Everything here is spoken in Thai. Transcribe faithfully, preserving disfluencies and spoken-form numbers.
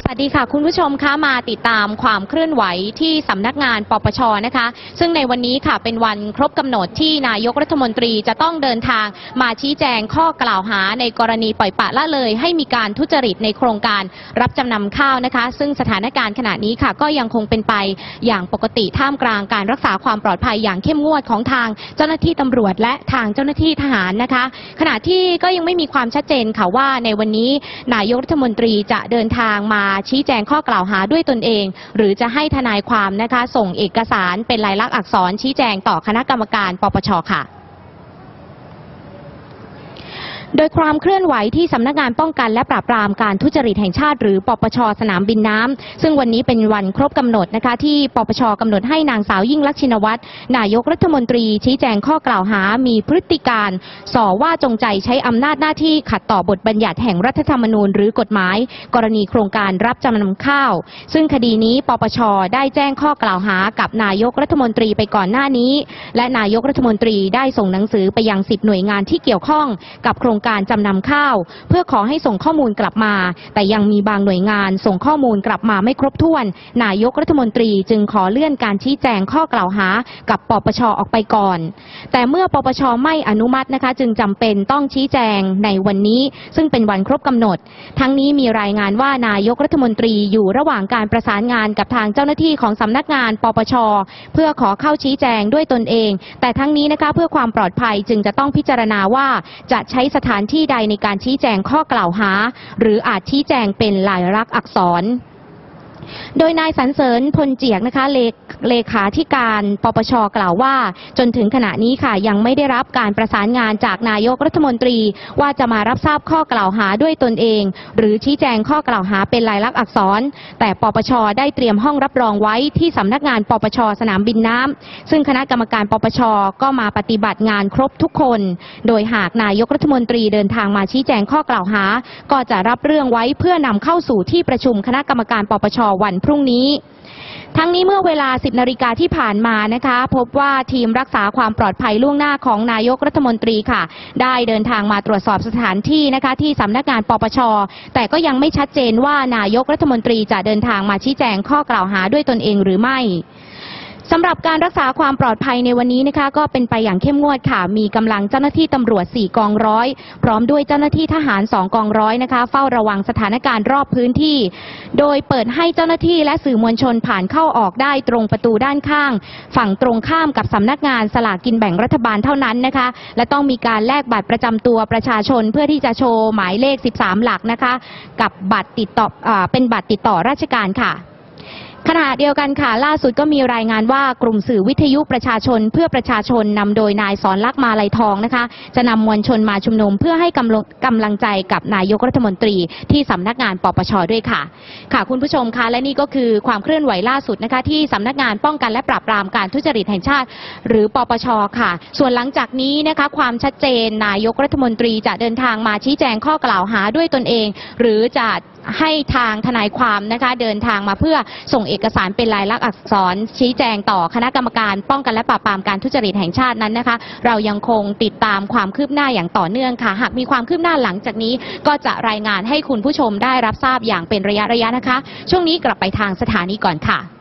สวัสดีค่ะคุณผู้ชมคะมาติดตามความเคลื่อนไหวที่สำนักงานปปช.นะคะซึ่งในวันนี้ค่ะเป็นวันครบกำหนดที่นายกรัฐมนตรีจะต้องเดินทางมาชี้แจงข้อกล่าวหาในกรณีปล่อยปละละเลยให้มีการทุจริตในโครงการรับจำนำข้าวนะคะซึ่งสถานการณ์ขณะนี้ค่ะก็ยังคงเป็นไปอย่างปกติท่ามกลางการรักษาความปลอดภัยอย่างเข้มงวดของทางเจ้าหน้าที่ตำรวจและทางเจ้าหน้าที่ทหารนะคะขณะที่ก็ยังไม่มีความชัดเจนค่ะว่าในวันนี้นายกรัฐมนตรีจะเดินทางมาชี้แจงข้อกล่าวหาด้วยตนเองหรือจะให้ทนายความนะคะส่งเอกสารเป็นลายลักษณ์อักษรชี้แจงต่อคณะกรรมการปปช.ค่ะโดยความเคลื่อนไหวที่สำนักงานป้องกันและปราบปรามการทุจริตแห่งชาติหรือปปช.สนามบินน้ำซึ่งวันนี้เป็นวันครบกำหนดนะคะที่ปปช.กำหนดให้นางสาวยิ่งลักษณ์ชินวัตรนายกรัฐมนตรีชี้แจงข้อกล่าวหามีพฤติการส่อว่าจงใจใช้อำนาจหน้าที่ขัดต่อบทบัญญัติแห่งรัฐธรรมนูญหรือกฎหมายกรณีโครงการรับจำนำข้าวซึ่งคดีนี้ปปช.ได้แจ้งข้อกล่าวหากับนายกรัฐมนตรีไปก่อนหน้านี้และนายกรัฐมนตรีได้ส่งหนังสือไปยังสิบหน่วยงานที่เกี่ยวข้องกับโครงการจำนำข้าวเพื่อขอให้ส่งข้อมูลกลับมาแต่ยังมีบางหน่วยงานส่งข้อมูลกลับมาไม่ครบถ้วนนายกรัฐมนตรีจึงขอเลื่อนการชี้แจงข้อกล่าวหากับปปช.ออกไปก่อนแต่เมื่อปปช.ไม่อนุมัตินะคะจึงจำเป็นต้องชี้แจงในวันนี้ซึ่งเป็นวันครบกำหนดทั้งนี้มีรายงานว่านายกรัฐมนตรีอยู่ระหว่างการประสานงานกับทางเจ้าหน้าที่ของสำนักงานปปช.เพื่อขอเข้าชี้แจงด้วยตนเองแต่ทั้งนี้นะคะเพื่อความปลอดภัยจึงจะต้องพิจารณาว่าจะใช้สถานที่ใดในการชี้แจงข้อกล่าวหาหรืออาจชี้แจงเป็นลายลักษณ์อักษรโดยนายสรรเสริญพลเจียกนะคะเลขาธิการปปช.กล่าวว่าจนถึงขณะนี้ค่ะยังไม่ได้รับการประสานงานจากนายกรัฐมนตรีว่าจะมารับทราบข้อกล่าวหาด้วยตนเองหรือชี้แจงข้อกล่าวหาเป็นลายลักษณ์อักษรแต่ปปช.ได้เตรียมห้องรับรองไว้ที่สำนักงานปปช.สนามบินน้ำซึ่งคณะกรรมการปปช.ก็มาปฏิบัติงานครบทุกคนโดยหากนายกรัฐมนตรีเดินทางมาชี้แจงข้อกล่าวหาก็จะรับเรื่องไว้เพื่อนำเข้าสู่ที่ประชุมคณะกรรมการปปช.วันพรุ่งนี้ทั้งนี้เมื่อเวลาสิบนาฬิกาที่ผ่านมานะคะพบว่าทีมรักษาความปลอดภัยล่วงหน้าของนายกรัฐมนตรีค่ะได้เดินทางมาตรวจสอบสถานที่นะคะที่สำนักงานปปช.แต่ก็ยังไม่ชัดเจนว่านายกรัฐมนตรีจะเดินทางมาชี้แจงข้อกล่าวหาด้วยตนเองหรือไม่สำหรับการรักษาความปลอดภัยในวันนี้นะคะก็เป็นไปอย่างเข้มงวดค่ะมีกำลังเจ้าหน้าที่ตำรวจสี่กองร้อยพร้อมด้วยเจ้าหน้าที่ทหารสองกองร้อยนะคะเฝ้าระวังสถานการณ์รอบพื้นที่โดยเปิดให้เจ้าหน้าที่และสื่อมวลชนผ่านเข้าออกได้ตรงประตูด้านข้างฝั่งตรงข้ามกับสำนักงานสลากกินแบ่งรัฐบาลเท่านั้นนะคะและต้องมีการแลกบัตรประจำตัวประชาชนเพื่อที่จะโชว์หมายเลขสิบสามหลักนะคะกับบัตรติดต่ออ่าเป็นบัตรติดต่อราชการค่ะขณะเดียวกันค่ะล่าสุดก็มีรายงานว่ากลุ่มสื่อวิทยุประชาชนเพื่อประชาชนนำโดยนายสอนลักษณ์มาลัยทองนะคะจะนำมวลชนมาชุมนุมเพื่อให้กำลังกำลังใจกับนายกรัฐมนตรีที่สำนักงานปปช.ด้วยค่ะค่ะคุณผู้ชมคะและนี่ก็คือความเคลื่อนไหวล่าสุดนะคะที่สำนักงานป้องกันและปราบปรามการทุจริตแห่งชาติหรือปปช.ค่ะส่วนหลังจากนี้นะคะความชัดเจนนายกรัฐมนตรีจะเดินทางมาชี้แจงข้อกล่าวหาด้วยตนเองหรือจะให้ทางทนายความนะคะเดินทางมาเพื่อส่งเอกสารเป็นลายลักษณ์อักษรชี้แจงต่อคณะกรรมการป้องกันและปราบปรามการทุจริตแห่งชาตินั้นนะคะเรายังคงติดตามความคืบหน้าอย่างต่อเนื่องค่ะหากมีความคืบหน้าหลังจากนี้ก็จะรายงานให้คุณผู้ชมได้รับทราบอย่างเป็นระยะระยะนะคะช่วงนี้กลับไปทางสถานีก่อนค่ะ